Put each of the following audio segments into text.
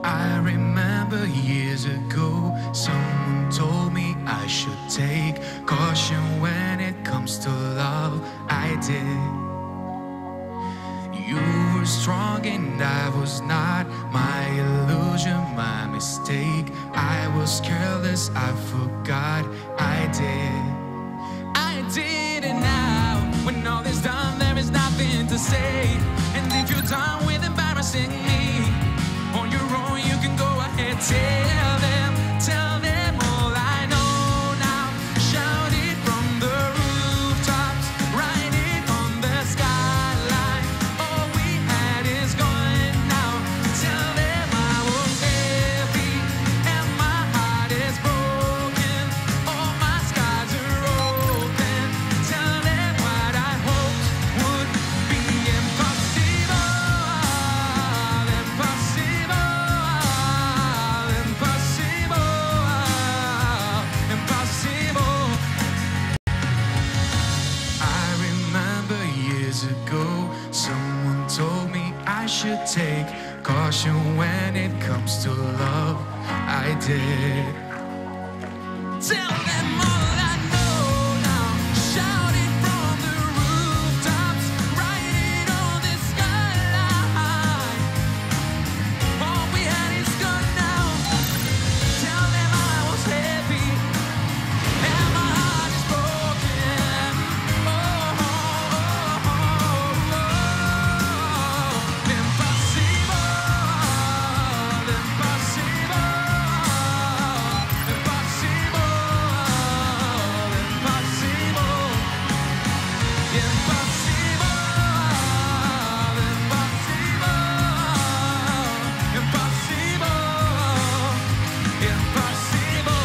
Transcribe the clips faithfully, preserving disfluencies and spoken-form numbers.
I remember years ago, someone told me I should take caution when it comes to love. I did. You were strong and I was not. My illusion, my mistake. I was careless, I forgot. I did. I did it now. When all is done, there is nothing to say. And if you're done with embarrassing me, on your own you can go ahead. Tell them, tell them all I know now. Shout it from the rooftops, write it on the skyline. All we had is gone now. Tell them I was heavy and my heart is broken. All my skies are open. Tell them what I hoped would be impossible. Impossible. Impossible. Impossible. I remember years ago, someone told me I should take caution when it comes to love. I did. Tell them all I know now. Shout it from the rooftops, write it on the skyline. All we had is gone now. Tell them I was heavy and my heart is broken. Oh, oh, oh, oh, oh. Impossible, impossible, impossible, impossible, impossible, impossible, impossible,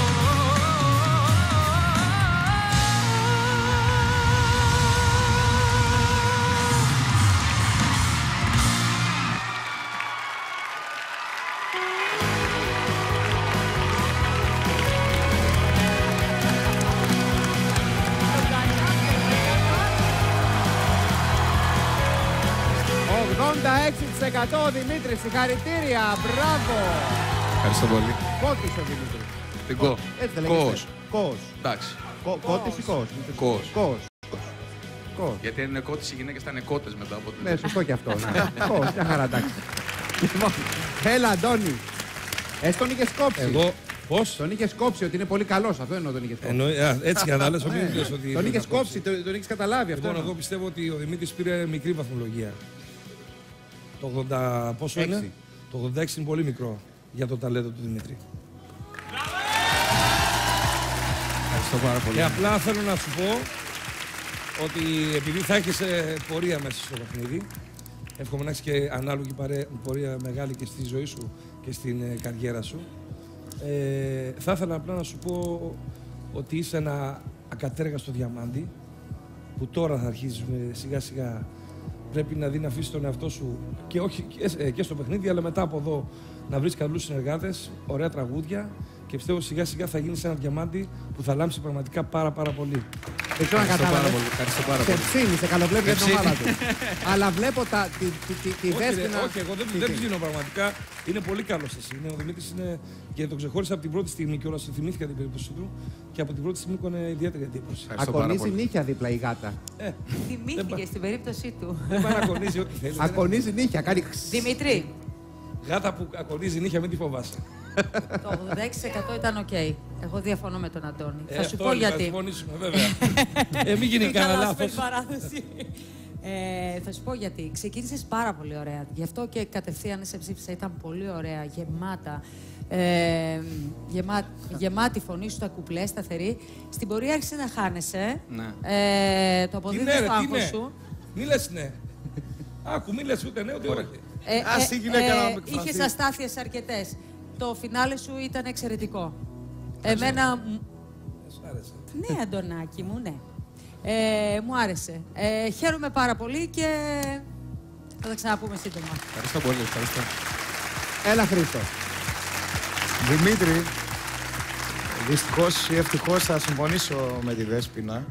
ογδόντα έξι τοις εκατό ο Δημήτρης, συγχαρητήρια, μπράβο. Ευχαριστώ πολύ. Κότης ο Δημήτρης. Την κο. Έτσι δεν λέγεται. Κος. Κος. Εντάξει. Κο- Κότης ή κος. Κος. Κος. Κος. Γιατί αν είναι κότης οι γυναίκες θα είναι κότες μετά από Ναι, σωστό και αυτό. Ναι. Κος, μια χαρά, εντάξει. Λοιπόν, έλα, Αντώνη. Εσύ τον είχες κόψει. Εγώ πώς? Τον είχες κόψει ότι είναι πολύ καλός. Αυτό εννοώ τον είχες κόψει. Εννοεί, α, έτσι για να λες ο Ναι. Δημήτρης ότι... Τον είχες θα κόψει, τον, τον είχες καταλάβει αυτό. Λοιπόν, εννοώ. εγώ πιστεύω ότι ο Δημήτρης πήρε μικρή βαθμολογία. Το ογδόντα πόσο Έξι. είναι? Το ογδόντα έξι είναι πολύ μικρό για το ταλέντο του Δημήτρη. Ευχαριστώ πάρα πολύ. Και απλά θέλω να σου πω ότι επειδή θα έχεις ε, πορεία μέσα στο παιχνίδι, εύχομαι να έχεις και ανάλογη παρέ, πορεία μεγάλη και στη ζωή σου και στην ε, καριέρα σου, ε, θα ήθελα απλά να σου πω ότι είσαι ένα ακατέργαστο διαμάντι που τώρα θα αρχίζουμε σιγά σιγά. Πρέπει να δει να αφήσει τον εαυτό σου και, όχι, και, ε, και στο παιχνίδι, αλλά μετά από εδώ να βρεις καλούς συνεργάτες, ωραία τραγούδια και πιστεύω σιγά σιγά θα γίνεις ένα διαμάντι που θα λάμψει πραγματικά πάρα πάρα πολύ. Δεν ξέρω αν κατάλαβες. Ευχαριστώ πάρα Σε πολύ. ψήνει, σε καλοβλέπει για την ψήνει. ομάδα του. Αλλά βλέπω τα, τη, τη, τη, τη Όχι, ρε, δέσποινα. όχι, εγώ δεν, Τι, δεν τι. ψήνω πραγματικά. Είναι πολύ καλός εσύ. Είναι, ο Δημήτρης είναι και το ξεχώρισα από την πρώτη στιγμή και όλα θυμήθηκα την περίπτωση του και από την πρώτη στιγμή έκανε ιδιαίτερη εντύπωση. Ευχαριστώ πάρα Ακονίζει πολύ. νύχια δίπλα η γάτα. Ε, Θυμήθηκε στην περίπτωσή του. δεν πάει να ακονίζει ό,τι θέλει. Δεν- Ακονίζει νύχια, κάνει. Δημήτρη, Γάτα που ακονίζει νύχια, μην τη φοβάσαι. το ογδόντα έξι τοις εκατό ήταν οκ. Εγώ διαφωνώ με τον Αντώνη. Ε, θα σου αυτό πω είναι, Θα γιατί. συμφωνήσουμε, βέβαια. ε, μην γίνει κανένα Καλά, λάθος. στην παράδοση. Ε, θα σου πω γιατί. Ξεκίνησες πάρα πολύ ωραία. Γι' αυτό και κατευθείαν σε ψήφισα. Ήταν πολύ ωραία, γεμάτα. Ε, γεμά, γεμάτη φωνή σου, τα κουπλέ, σταθερή. Στην πορεία άρχισε να χάνεσαι. Ναι. Ε, το Τι αποδίδεις ναι, ρε, στο τι άγχος ναι. σου. Μη λες ναι. Άκου, μη λες ούτε ναι, ούτε όχι. Ε, Ας η γυναίκα να με εκφραστεί. είχες αστάθειες αρκετές. Το φινάλε σου ήταν εξαιρετικό. Εμένα... μ- Σου άρεσε. Ναι, Αντωνάκη μου, ναι. Ε, μου άρεσε. Ε, χαίρομαι πάρα πολύ και θα τα ξαναπούμε σύντομα. Ευχαριστώ πολύ. Ευχαριστώ. Έλα, Χρήστο. Δημήτρη, δυστυχώς ή ευτυχώς θα συμφωνήσω με τη Δέσποινα.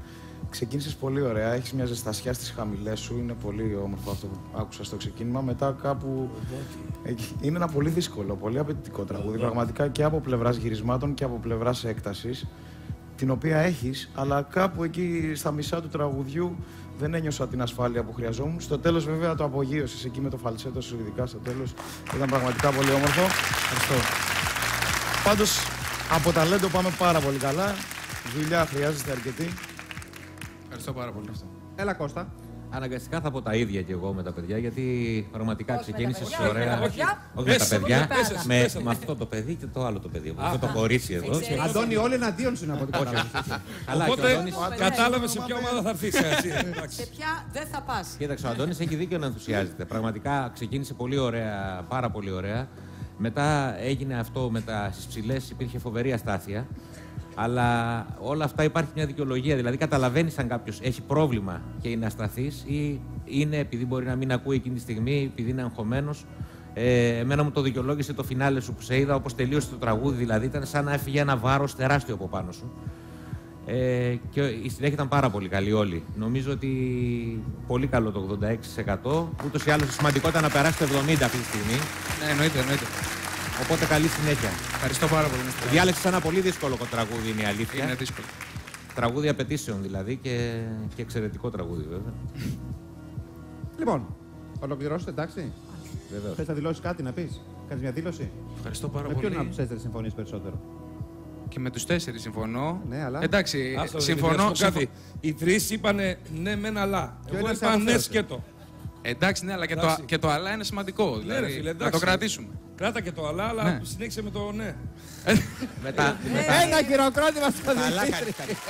ξεκίνησες πολύ ωραία. Έχεις μια ζεστασιά στις χαμηλές σου. Είναι πολύ όμορφο αυτό που άκουσα στο ξεκίνημα. Μετά κάπου. Είναι ένα πολύ δύσκολο, πολύ απαιτητικό τραγούδι. Πραγματικά και από πλευράς γυρισμάτων και από πλευράς έκτασης. Την οποία έχεις, αλλά κάπου εκεί στα μισά του τραγουδιού δεν ένιωσα την ασφάλεια που χρειαζόμουν. Στο τέλος, βέβαια, το απογείωσες εκεί με το φαλσέτο σου, ειδικά στο τέλος. Ήταν πραγματικά πολύ όμορφο. Ευχαριστώ. Πάντως, από ταλέντο πάμε πάρα πολύ καλά. Δουλειά χρειάζεται αρκετή. Ευχαριστώ πάρα πολύ. Έλα, Κώστα. Αναγκαστικά θα πω τα ίδια κι εγώ με τα παιδιά, γιατί πραγματικά ξεκίνησε παιδιά, ωραία. όχι, όχι. Όχι με τα παιδιά, Πέσα, με, πέσα. με αυτό το παιδί και το άλλο το παιδί. Αυτό το κορίτσι εδώ. Ξέρεις. Αντώνη, όλοι εναντίον σου είναι από ό,τι κατάλαβα. Καλά, και ο Οπότε Αντώνης- κατάλαβε σε ποια ομάδα θα έρθει. Σε ποια δεν θα πας. Κοίταξε, ο Αντώνης έχει δίκιο να ενθουσιάζεται. Πραγματικά ξεκίνησε πολύ ωραία, πάρα πολύ ωραία. Μετά έγινε αυτό με τα στις ψηλές, υπήρχε φοβερή αστάθεια. Αλλά όλα αυτά υπάρχει μια δικαιολογία. Δηλαδή, καταλαβαίνει αν κάποιο έχει πρόβλημα και είναι ασταθής ή είναι επειδή μπορεί να μην ακούει εκείνη τη στιγμή, επειδή είναι αγχωμένος. Ε, εμένα μου το δικαιολόγησε το φινάλε σου που σε είδα, όπως τελείωσε το τραγούδι. Δηλαδή, ήταν σαν να έφυγε ένα βάρος τεράστιο από πάνω σου. Ε, και η συνέχεια ήταν πάρα πολύ καλή όλοι. Νομίζω ότι πολύ καλό το ογδόντα έξι τοις εκατό. Ούτως ή άλλως σημαντικό ήταν να περάσει το εβδομήντα τοις εκατό αυτή τη στιγμή. Ναι, εννοείται, εννοείται. Οπότε καλή συνέχεια. Ευχαριστώ πάρα πολύ. Διάλεξες ένα πολύ δύσκολο τραγούδι, είναι η αλήθεια. Είναι δύσκολο. Τραγούδι απαιτήσεων δηλαδή και, και εξαιρετικό τραγούδι βέβαια. Λοιπόν, ολοκληρώσετε, εντάξει. Βεβαίως. Θες να δηλώσεις κάτι, να πεις. Κάνεις μια δήλωση. Ευχαριστώ πάρα Με πολύ. ποιον από τους τέσσερις συμφωνείς περισσότερο. Και με τους τέσσερις συμφωνώ. Ναι, αλλά- Εντάξει, Άστο, συμφωνώ. συμφωνώ. συμφω- Οι τρεις είπανε ναι, μεν αλλά. Και ο Εγώ ένας είπα ναι, αποφέρεται. σκέτο. Εντάξει, ναι, αλλά και το, Εντάξει. και το αλλά είναι σημαντικό. Ναι, Δηλαδή, ρε φίλε, να το εντάξει. κρατήσουμε. Κράτα και το αλλά, αλλά Ναι. συνέχισε με το ναι. Μετά, Ένα χειροκρότημα στο καλά Δημήτρη. κάνεις, κάνεις.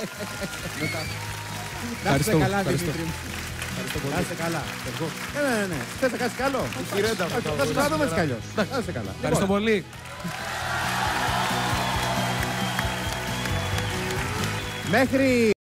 Να είστε καλά, ευχαριστώ. Δημήτρη. Να είστε καλά. Ναι, ναι, ναι. Θες να κάνεις κι άλλο. Χειρέντα, Όχι, θα σου κάνουμε έτσι κι αλλιώς. Να είστε καλά. Ευχαριστώ Λοιπόν, πολύ. Μέχρι